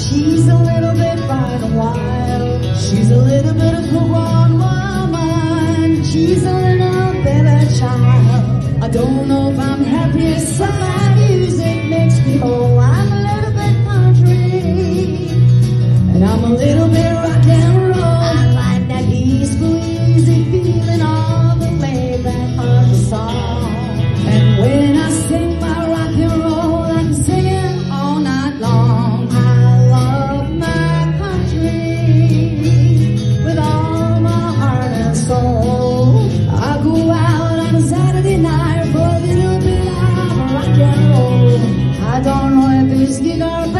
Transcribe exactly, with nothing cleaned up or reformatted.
She's a little bit fine and wild. She's a little bit of a one woman. She's a little bit of a child. I don't know if I'm happy. Some music makes me whole. I'm a little bit country, and I'm a little bit rock and roll. I like that peaceful, easy feeling all the way back on the song. And when I sing my rock and roll, I can sing it all night long. I love my country with all my heart and soul. I go out on a Saturday night for a little bit of rock and roll. I don't know if it's good or bad.